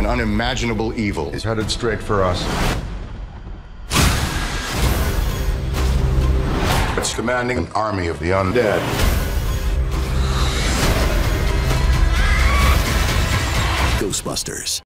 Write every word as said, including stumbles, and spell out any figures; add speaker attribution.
Speaker 1: unimaginable evil is headed straight for us. It's commanding an army of the undead.
Speaker 2: Ghostbusters.